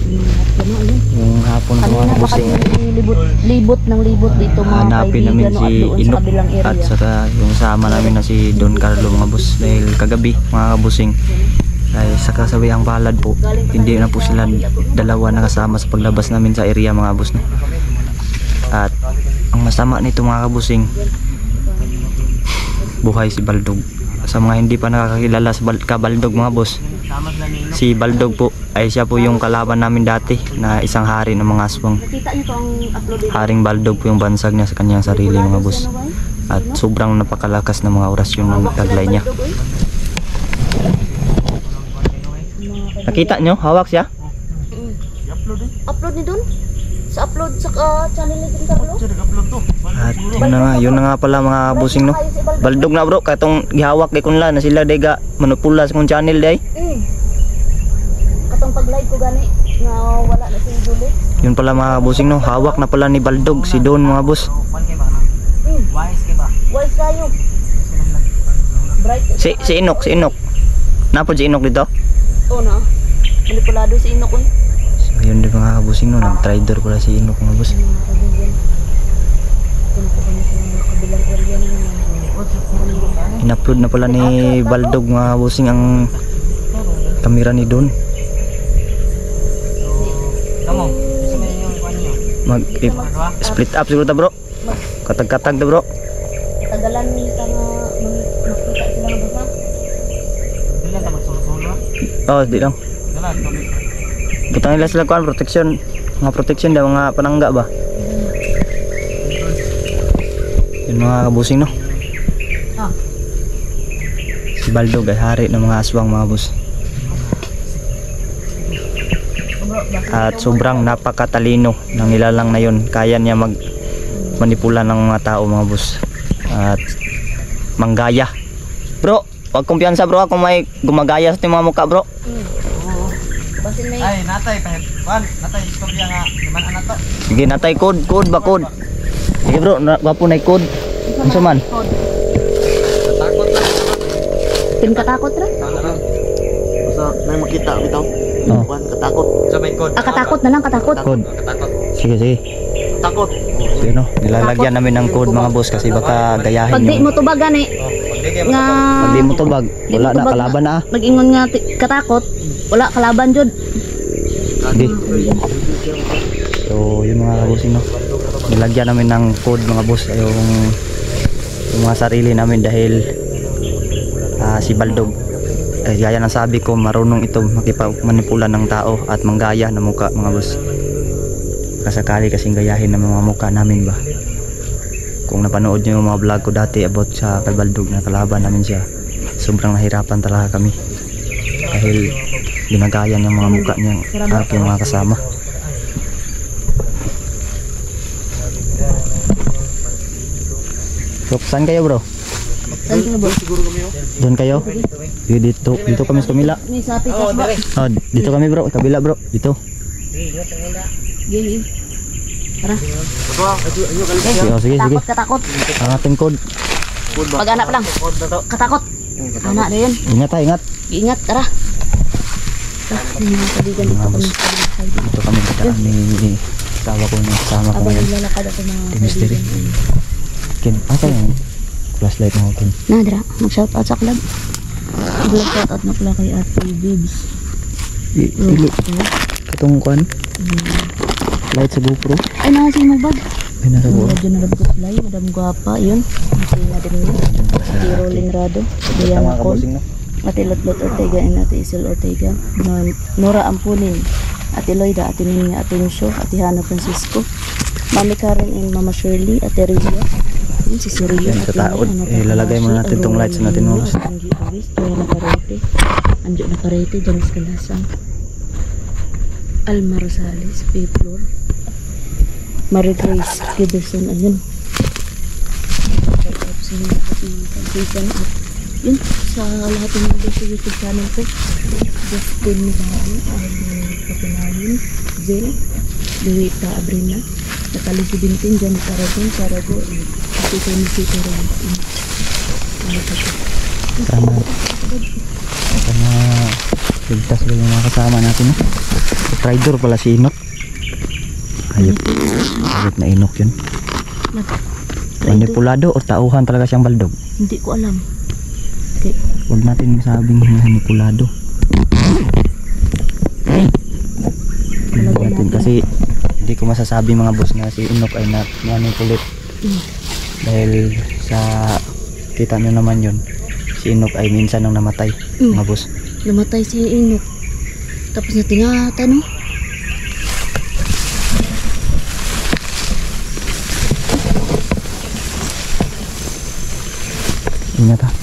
Yung hapon ko mga kabusing. Libot ng libot dito mga Hanapin namin kaibigan si Inok at saka yung sama namin na si Don Carlo mga boss. Dahil kagabi mga kabusing ay sa kasabiang palad po, hindi na po sila dalawa nakasama sa paglabas namin sa area mga boss, no? At ang masama nito mga kabusing, buhay si Baldog. Sa mga hindi pa nakakilala sa Kabaldog mga boss, si Baldog po ay siya po yung kalaban namin dati na isang hari ng mga aswang. Haring Baldog po yung bansag niya sa kanyang sarili mga boss. At sobrang napakalakas ng mga orasyon ng taglay niya. Nakita nyo? Hawak siya? Upload ni Don? Sa upload sa channel ni Don Carlo? At yun na nga pala mga busing, no? Baldog na bro, katong gihawak kay kunla na sila dega manupula sa kong channel day. Katong pag-live ko gani nga wala na si Julie. Yun pala mga busing, no? Hawak na pala ni Baldog si Don mga boss. Wise kayo. Bright. Si Inok. Napod si Inok dito? Oo na. Manipulado si Inok ko. So yun din mga busing, no? Nag-trader pala si Inok mga boss. In-upload na pala ni Baldog mga busing ang kamera ni Don. Split up siguro ta bro. Katag-katag ta bro. Tagalan ni tanga makita sila ng basa. Dili ta magsulo-sulo. Oh, di lang. Butang nila sila kuan protection. Mga protection daw mga panangga ba. Yun mga kabusing, no? Si Baldog ay hari ng mga aswang mga boss. At sobrang napakatalino ng nilalang na yun. Kaya niya manipula ng mga tao mga boss. At manggaya. Bro, wag kumpiyansa bro kung may gumagaya sa mga mukha bro. Ay, natay pan. Natay istorya nga. Naman ana to. Sige, natay code ba code? Sige bro, wapo na code. Unsa man? Takot lang. Katakot ra? Basta may makita bitaw. Oh. Katakot. Sabay code. Katakot na lang, katakot. Code. Katakot. Sige. Takot. Sige no, nilalagyan namin ng code mga boss kasi baka gayahin Pag di mo tubag gani nga pag di mo tubag, wala na kalaban na. Mag-ingon nga katakot, wala kalaban jud. Hindi. So yun mga kabusing, no? Nilagyan namin ng code mga boss yung mga sarili namin dahil si Baldog gaya ng sabi ko, marunong ito makipagmanipula ng tao at manggaya ng muka mga boss. Kasakali kasing gayahin ng mga muka namin ba. Kung napanood nyo yung mga vlog ko dati about sa kay Baldog na kalaban namin siya, sobrang nahirapan talaga kami dahil ginagaya ng mga muka niyang aking mga kasama. So, saan kayo bro? Doon kayo? Dito kami sa kabila. Oh, dito kami bro, kabila bro, dito. Gini. Tara. Sige. Katakot. Ang ating code. Pag-anak lang. Katakot. Anak na yun. Ingat. Ingat, tara. Dito kami dadaan ni sawa ko na kasama ko ngayon. Lalakad ako mga Mystery. Ken, asa yung flashlight mo Ken? Nadra, mag-shoutout sa club. Mag-shoutout na pala kay Ate Bibs. Dili. Katong kuan? Light sa GoPro. Ay, nasa yung magbag. Ay, nasa GoPro. Radyo na labot fly, Madam Guapa, yun. Ate Madam Ate Rolling Rado. Diana Col. Ate Lotlot Ortega and Ate Isel Ortega. Nora Ampunin. Ate Loida, Ate Ninya, Ate Nusyo, Ate Hana Francisco. Mami Karen and Mama Shirley, Ate Ria. Yun si Surya. Kataod. Lalagay mo natin itong lights natin mo. Joya Nacarete. Anjo Nacarete, Janice Calasang. Alma Rosales, P-Floor. Marie Grace Giberson, ayun. Yun, sa lahat ng mga sa YouTube channel ko. Justin Mibaan, Kapinahin, Zel, Luita Abrina, Natalie Sibintin, Jan Caragon, Carago, Ate Tony Sito Reyes. Sana Sana ligtas ba yung mga kasama natin, no? Rider pala si Inok. Ayop. Ayop na Inok yun. Manipulado o tauhan talaga siyang baldog? Hindi ko alam. Okay. Huwag natin masabing manipulado. Natin kasi hindi ko masasabi mga boss na si Inok ay manipulate. Dahil sa kita nyo naman yun, si Inok ay minsan nang namatay mga boss. Namatay si Inok. Tapos na tinatanong. Ingat ha.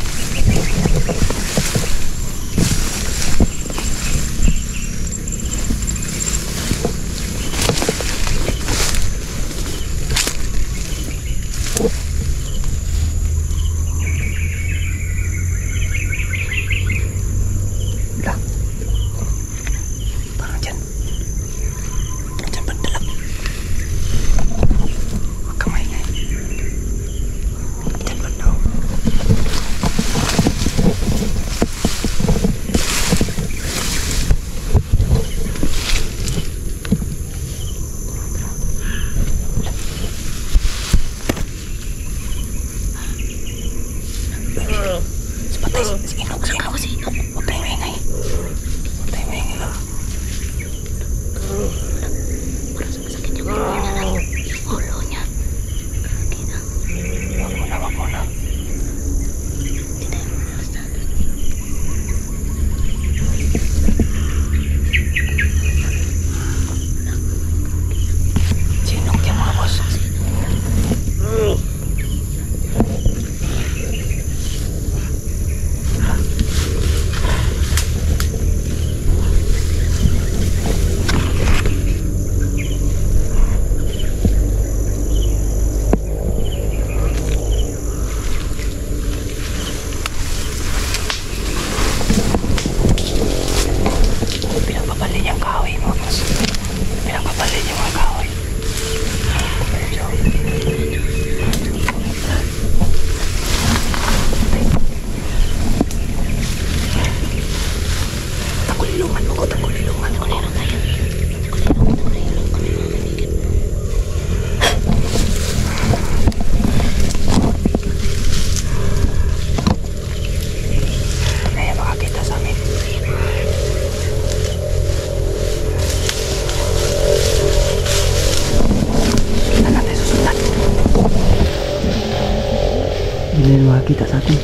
Hindi na makakita sa atin.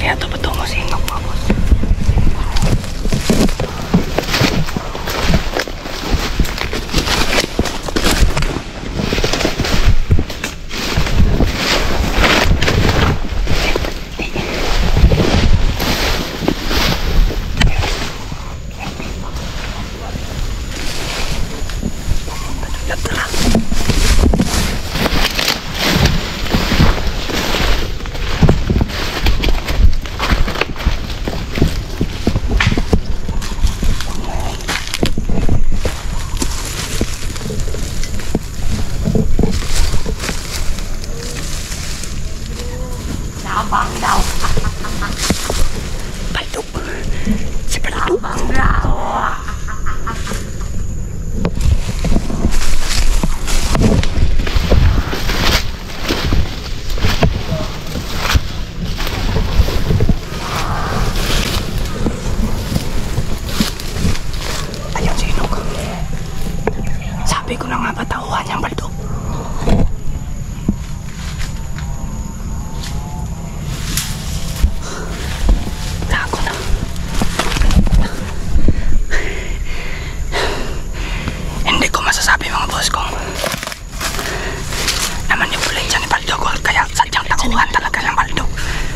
Kaya ito patungo si Inok mga boss. Sabi ko na nga patauhan niyang baldog. Tago na. Hindi ko masasabi mga boss kung namanipulate siya ni baldog o kaya sadyang tauhan talaga ng baldog.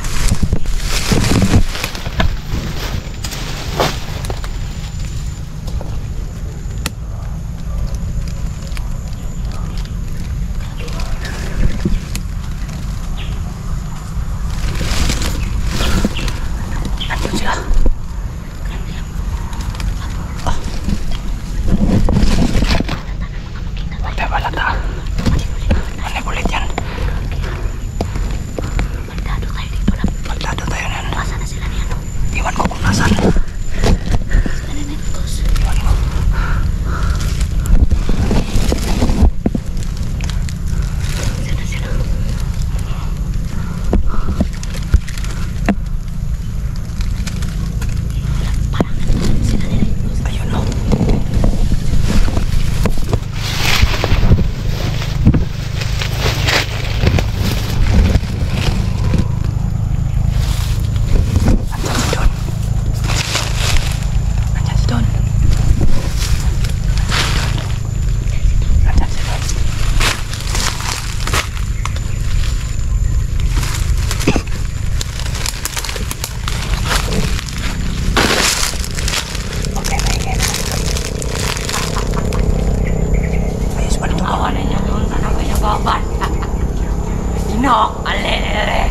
Inok, alere.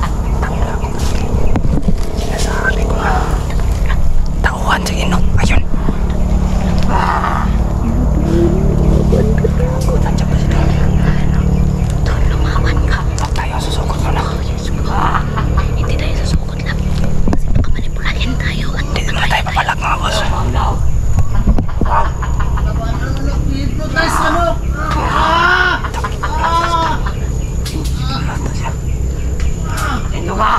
Sinasabi ko nga. Tauhan si Inok. Ayun. Nandiyan ba si Don? Don, lumawan ka. Huwag tayo susukot mo na. Hindi tayo susukot lang. Kasi baka manipulahin tayo. Hindi naman tayo papalag mga boss. Sino ba?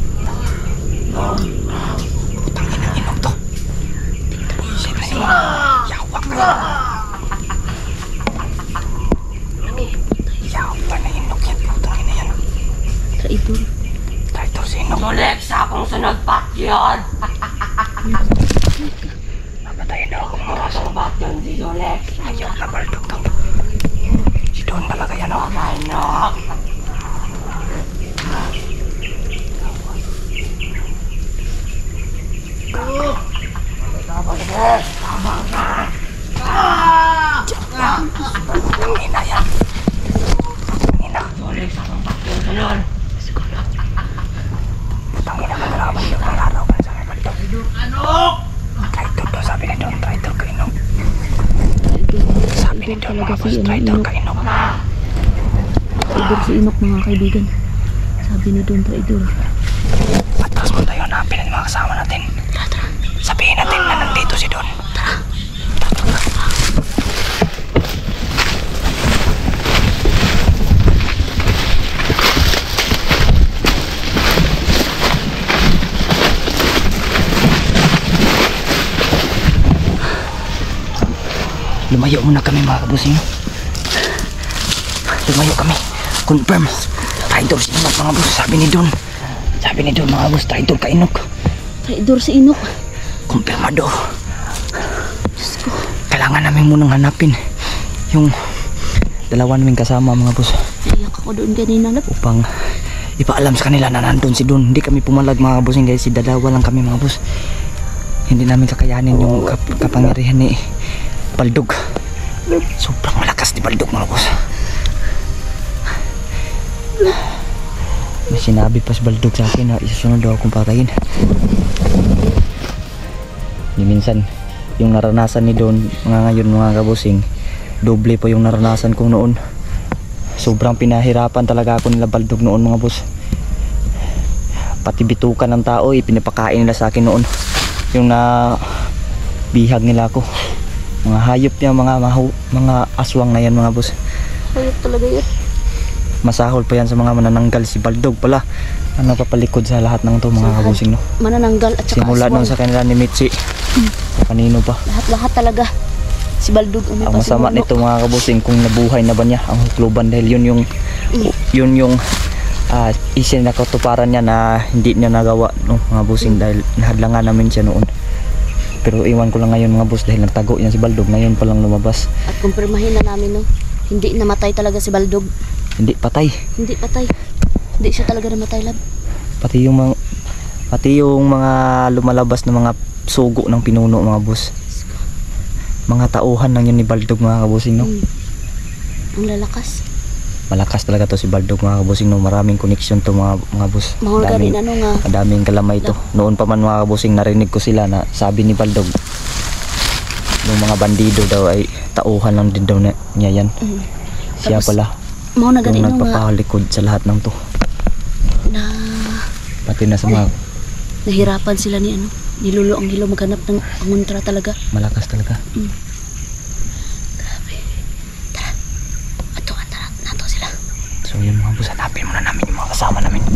Putangin ang Inok to. Sino si Yawak ka. Yawa na Inok yan. Putangin na yan. Traitor. Traitor si Inok. Sulik sa akong sunod pat yun. Mapatayin na ako mga boss. Bat yun si Sulik. Ayaw na baldog to. Si Don talaga yan o. Inok. Ang ina yan. Ang ina. Sulik sa akong pat yun sunod. Ang ina ka talaga baldog. Nalaraw ka na sa akin baldog. Anok! Traitor to sabi ni Don. Traitor ka Inok. Sabi ni Don mga boss. Traitor ka Inok. Traitor si Inok mga kaibigan. Sabi ni Don, traitor. Atras mo tayo hanapin ang mga kasama natin. Sabihin natin na nandito si Don. Lumayo muna kami mga kabusing. Lumayo kami. Confirm. Traitor si Inok mga boss. Sabi ni Don. Sabi ni Don mga boss, traidor ka Inok. Traidor si Inok. Kumpirmado. Diyos ko. Kailangan namin munang hanapin yung dalawa namin kasama mga boss. Naiyak ako doon kanina lab. Upang ipaalam sa kanila na nandun si Don. Hindi kami pumalag mga boss, guys. Si dalawa lang kami mga boss. Hindi namin kakayanin yung kapangyarihan ni Baldog. Sobrang malakas ni Baldog mga boss. May sinabi pa si Baldog sa akin na isusunod daw akong patayin. Di minsan yung naranasan ni Don mga ngayon mga kabusing, doble pa yung naranasan ko noon. Sobrang pinahirapan talaga ako nila Baldog noon mga boss. Pati bitukan ng tao pinapakain nila sa akin noon. Yung na bihag nila ako. Mga hayop niya, mga aswang na yan mga boss. Hayop talaga yun. Masahol pa yan sa mga manananggal. Si Baldog pala ang napapalikod sa lahat ng to mga kabusing no. Manananggal at saka Simula aswang. noon sa kanila ni Mitzi. Kanino pa. Lahat talaga. Si Baldog ang may Ang masama pasimuno. nito mga kabusing, kung nabuhay na ba niya ang hukluban dahil yun yung isin na katuparan niya na hindi niya nagawa no mga busing dahil nahadlangan namin siya noon. Pero iwan ko lang ngayon mga boss dahil nagtago yan si Baldog, ngayon pa lang lumabas. At kumpirmahin na namin no. Hindi namatay talaga si Baldog. Hindi patay. Hindi patay. Hindi siya talaga namatay lab. Pati yung mga lumalabas na mga sugo ng pinuno mga boss. Mga tauhan lang yun ni Baldog mga kabusing no. Ang lalakas. Malakas talaga to si Baldog mga kabusing no. Maraming connection to mga boss. Mahal rin ano nga. Madaming kalamay to. Noon pa man mga kabusing narinig ko sila na sabi ni Baldog yung mga bandido daw ay tauhan lang din daw niya yan. Siya Tapos, pala mau na yung ganito nga nagpapalikod sa lahat ng to. na Pati na sa mga nahirapan sila ni ano. Nilulo ang hilo maghanap ng panguntra talaga. malakas talaga. Grabe. Tara. Ato, tara. Nato sila. So yun mga boss, hanapin muna namin yung mga kasama namin.